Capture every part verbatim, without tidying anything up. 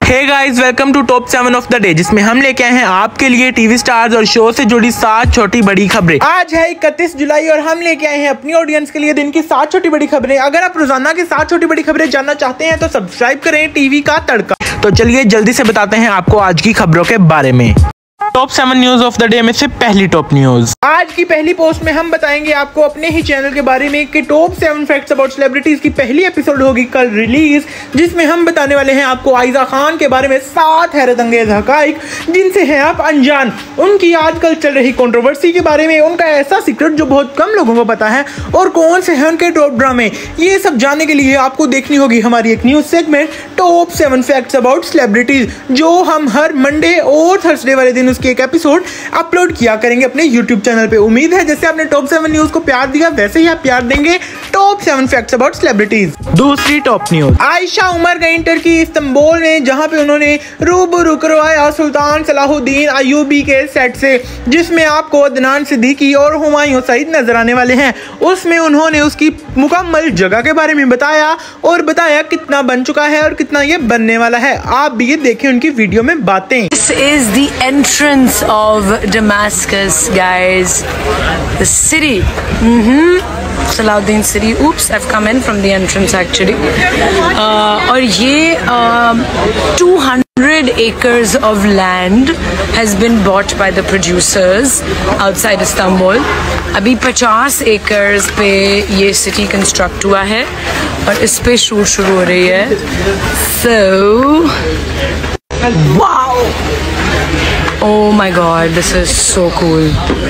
Hey guys, welcome to top seven of the day, जिसमें हम लेके आए हैं आपके लिए टीवी स्टार्स और शो से जुड़ी सात छोटी बड़ी खबरें। आज है इकतीस जुलाई और हम लेके आए हैं अपनी ऑडियंस के लिए दिन की सात छोटी बड़ी खबरें। अगर आप रोजाना की सात छोटी बड़ी खबरें जानना चाहते हैं तो सब्सक्राइब करें टीवी का तड़का। तो चलिए जल्दी से बताते हैं आपको आज की खबरों के बारे में। Top seven news of the day में से पहली टॉप न्यूज। आज की पहली पोस्ट में हम बताएंगे आपको अपने ही चैनल के बारे में कि top seven facts about celebrities की पहली एपिसोड होगी कल रिलीज, जिसमें हम बताने वाले हैं आपको आयजा खान के बारे में सात हैरत अंगेज हकाइक जिनसे हैं आप अनजान, उनकी आजकल चल रही कंट्रोवर्सी के बारे में, उनका ऐसा सीक्रेट जो बहुत कम लोगों को पता है और कौन से हैं उनके टॉप ड्रामे। ये सब जानने के लिए आपको देखनी होगी हमारी एक news segment top seven facts about celebrities, जो हम हर मंडे और थर्सडे वाले दिन उसकी एक एपिसोड अपलोड किया करेंगे अपने यूट्यूब चैनल पे। उम्मीद है जैसे आपने टॉप सेवन न्यूज को प्यार दिया वैसे ही आप प्यार देंगे top seven facts about celebrities. दूसरी टॉप न्यूज। आयशा उमर गई इंटर की इस्तांबुल में, जहां पे उन्होंने रूबरू करवाया सुल्तान सलाहुद्दीन अयूबी के सेट से, जिसमें आपको अदनान सिद्दीकी और हुमायूं सईद नजर आने वाले हैं। उसमें उन्होंने उसकी मुकम्मल जगह के बारे में बताया और बताया कितना बन चुका है और कितना ये बनने वाला है। आप भी ये देखें उनकी वीडियो में बातें। This is the entrance of Damascus, guys. The city. Mm-hmm. Salahuddin city. Oops, I've come in from the entrance actually. Uh, और ये uh, two hundred acres of land has been bought by the producers outside Istanbul. अभी पचास acres पे ये city construct हुआ है और इस पे शूट शुरू हो रही है। So, wow! Oh my God, this is so cool.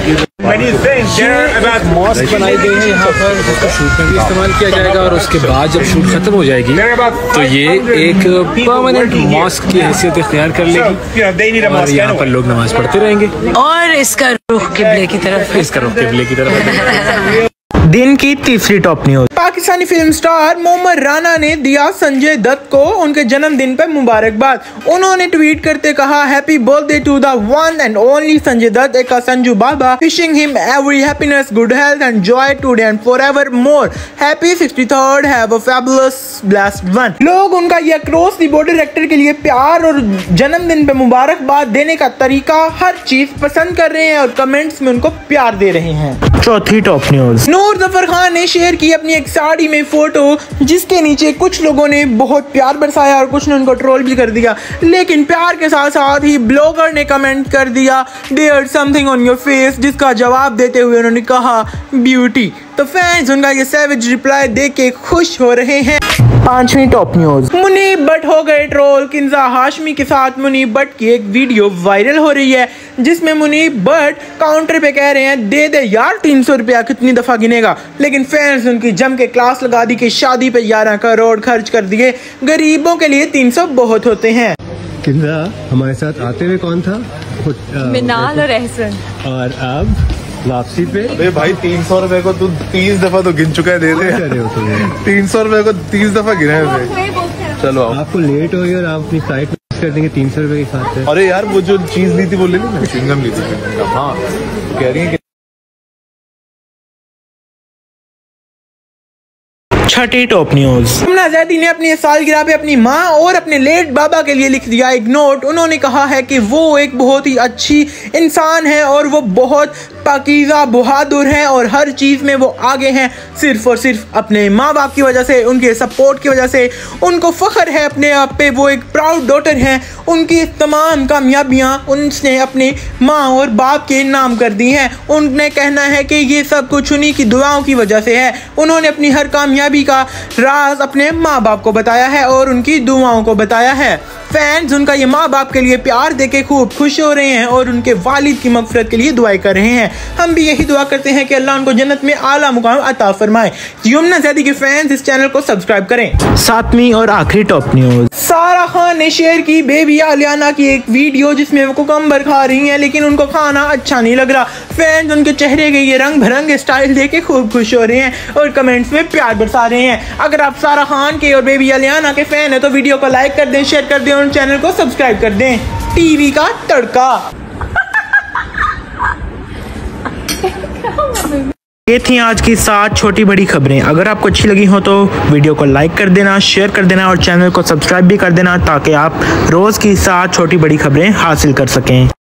Mosque बनाई गई है यहाँ पर, जिसको शूट में भी इस्तेमाल किया जाएगा और उसके बाद जब शूट खत्म हो जाएगी तो ये एक परमानेंट मॉस्क की हैसियत इख्तियार कर लेगी और यहाँ पर लोग नमाज पढ़ते रहेंगे। और इसका रुख किबले की तरफ है। इसका रुख किबले की तरफ। दिन की तीसरी top news. Pakistani film star Mohammad Rana ने दिया संजय दत्त को उनके जन्मदिन पर मुबारकबाद। उन्होंने ट्वीट करते कहा, happy birthday to the one and only Sanjay Dutt aka Sanju Baba, wishing him every happiness, good health and joy today and forever more, happy sixty third, have a fabulous blessed one. लोग उनका ये अक्रॉस द बॉर्डर एक्टर के लिए प्यार और जन्मदिन पे मुबारकबाद देने का तरीका, हर चीज पसंद कर रहे हैं और कमेंट्स में उनको प्यार दे रहे हैं। चौथी टॉप न्यूज। नूर जफर खान ने शेयर की अपनी एक साड़ी में फोटो, जिसके नीचे कुछ लोगों ने बहुत प्यार बरसाया और कुछ ने उनको ट्रोल भी कर दिया, लेकिन प्यार के साथ साथ ही ब्लॉगर ने कमेंट कर दिया there something on your face, जिसका जवाब देते हुए उन्होंने कहा ब्यूटी। तो फैंस उनका ये सैवेज रिप्लाई देख के खुश हो रहे हैं। पांचवी टॉप न्यूज। मुनीब भट्ट हो गए ट्रोल। किंजा हाशमी के साथ मुनीब भट्ट की एक वीडियो वायरल हो रही है, जिसमें मुनीब भट्ट काउंटर पे कह रहे हैं दे दे यार तीन सौ रुपया, कितनी दफा गिनेगा, लेकिन फैंस उनकी जम के क्लास लगा दी कि शादी पे ग्यारह करोड़ खर्च कर दिए, गरीबों के लिए तीन सौ बहुत होते हैं। किंजा हमारे साथ आते हुए कौन था? मिनाल और एहसन। और अब वापसी पे अरे भाई तीन सौ रुपए को तू तीस दफा तो गिन चुका है, दे दे। कर रहे हो तुम? तीन सौ रुपए को तीस दफा गिना है। चलो आपको लेट हो और आप अपनी फ्लाइट मिस कर देंगे तीन सौ रुपए के साथ। अरे यार वो जो चीज ली थी वो ले ली मैंने, च्युइंगम ली थी। हाँ कह रही है। छठी टॉप न्यूज। यमुना जैदी ने अपनी सालगिरह पे अपनी माँ और अपने लेट बाबा के लिए लिख दिया एक नोट। उन्होंने कहा है कि वो एक बहुत ही अच्छी इंसान है और वो बहुत पाकीज़ा बहादुर है और हर चीज़ में वो आगे हैं, सिर्फ और सिर्फ अपने माँ बाप की वजह से, उनके सपोर्ट की वजह से। उनको फ़ख्र है अपने आप पे, वो एक प्राउड डॉटर हैं। उनकी तमाम कामयाबियाँ उनने अपने माँ और बाप के नाम कर दी हैं। उनने कहना है कि ये सब कुछ उन्हीं की दुआओं की वजह से है। उन्होंने अपनी हर कामयाबी का राज अपने माँ बाप को बताया है और उनकी दुआओं को बताया है। फैंस उनका ये माँ बाप के लिए प्यार देके खूब खुश हो रहे हैं और उनके वालिद की मगफिरत के लिए दुआएं कर रहे हैं। हम भी यही दुआ करते हैं कि अल्लाह उनको जन्नत में आला मुकाम अता फरमाए। यमुना जैदी के फैंस इस चैनल को सब्सक्राइब करें। सातवीं और आखिरी टॉप न्यूज। सारा खान ने शेयर की बेबी आलियाना की एक वीडियो, जिसमें वो कुकम्बर खा रही हैं, लेकिन उनको खाना अच्छा नहीं लग रहा। फैंस उनके चेहरे के ये रंग बिरंगे स्टाइल देके खूब खुश हो रहे हैं और कमेंट्स में प्यार बरसा रहे हैं। अगर आप सारा खान के और बेबी आलियाना के फैन है तो वीडियो को लाइक कर दें, शेयर कर दें और चैनल को सब्सक्राइब कर दें। टीवी का तड़का। ये थी आज की सात छोटी बड़ी खबरें। अगर आपको अच्छी लगी हो तो वीडियो को लाइक कर देना, शेयर कर देना और चैनल को सब्सक्राइब भी कर देना ताकि आप रोज की सात छोटी बड़ी खबरें हासिल कर सकें।